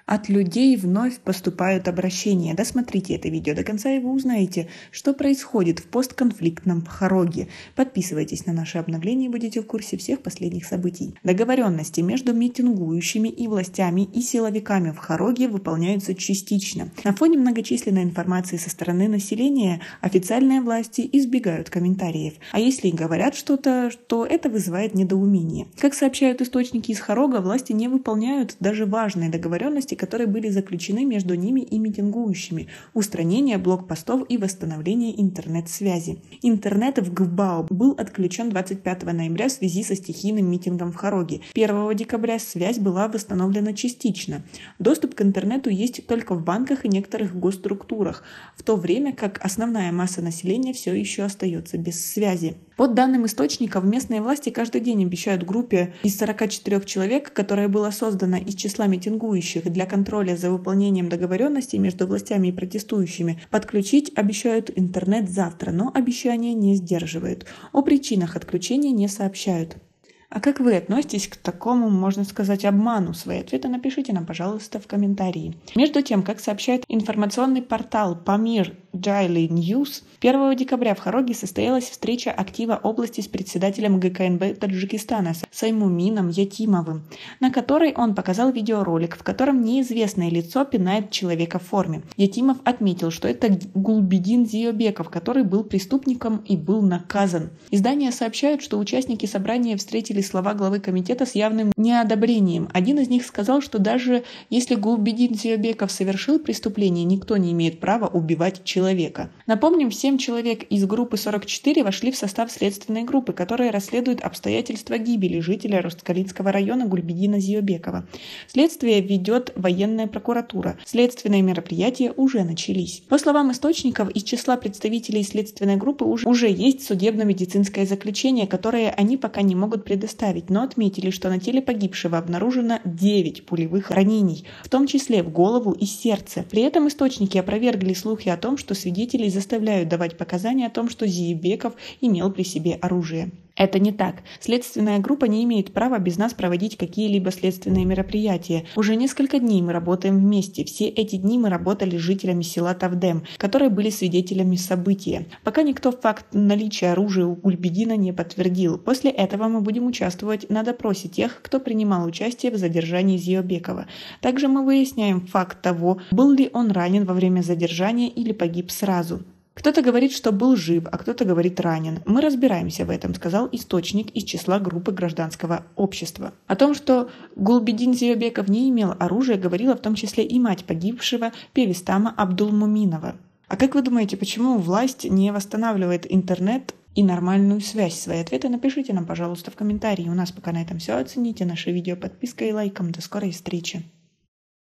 От людей вновь поступают обращения. Досмотрите это видео до конца, и вы узнаете, что происходит в постконфликтном Хороге. Подписывайтесь на наши обновления и будете в курсе всех последних событий. Договоренности между митингующими и властями и силовиками в Хороге выполняются частично. На фоне многочисленной информации со стороны населения официальные власти избегают комментариев. А если и говорят что-то, то это вызывает недоумение. Как сообщают источники из Хорога, власти не выполняют даже важные договоренности, которые были заключены между ними и митингующими: устранение блокпостов и восстановление интернет-связи. Интернет в Гвбао был отключен 25 ноября в связи со стихийным митингом в Хороге. 1 декабря связь была восстановлена частично. Доступ к интернету есть только в банках и некоторых госструктурах, в то время как основная масса населения все еще остается без связи. По данным источников, местные власти каждый день обещают группе из 44 человек, которая была создана из числа митингующих для контроля за выполнением договоренностей между властями и протестующими, подключить обещают интернет завтра, но обещания не сдерживают. О причинах отключения не сообщают. А как вы относитесь к такому, можно сказать, обману? Свои ответы напишите нам, пожалуйста, в комментарии. Между тем, как сообщает информационный портал Памир Daily News, 1 декабря в Хороге состоялась встреча актива области с председателем ГКНБ Таджикистана Саймумином Ятимовым, на которой он показал видеоролик, в котором неизвестное лицо пинает человека в форме. Ятимов отметил, что это Гулбидин Зиёбеков, который был преступником и был наказан. Издания сообщают, что участники собрания встретили слова главы комитета с явным неодобрением. Один из них сказал, что даже если Гулбидин Зиёбеков совершил преступление, никто не имеет права убивать человека. Напомним, 7 человек из группы 44 вошли в состав следственной группы, которая расследует обстоятельства гибели жителя Росткалинского района Гульбидина Зиёбекова. Следствие ведет военная прокуратура. Следственные мероприятия уже начались. По словам источников, из числа представителей следственной группы уже есть судебно-медицинское заключение, которое они пока не могут предоставить, но отметили, что на теле погибшего обнаружено 9 пулевых ранений, в том числе в голову и сердце. При этом источники опровергли слухи о том, что свидетелей заставляют давать показания о том, что Зиёбеков имел при себе оружие. Это не так. Следственная группа не имеет права без нас проводить какие-либо следственные мероприятия. Уже несколько дней мы работаем вместе. Все эти дни мы работали с жителями села Тавдем, которые были свидетелями события. Пока никто факт наличия оружия у Гульбидина не подтвердил. После этого мы будем участвовать на допросе тех, кто принимал участие в задержании Зиёбекова. Также мы выясняем факт того, был ли он ранен во время задержания или погиб сразу. Кто-то говорит, что был жив, а кто-то говорит ранен. Мы разбираемся в этом, сказал источник из числа группы гражданского общества. О том, что Гулбидин Зиёбеков не имел оружия, говорила в том числе и мать погибшего Певестама Абдулмуминова. А как вы думаете, почему власть не восстанавливает интернет и нормальную связь? Свои ответы напишите нам, пожалуйста, в комментарии. У нас пока на этом все. Оцените наше видео подпиской и лайком. До скорой встречи.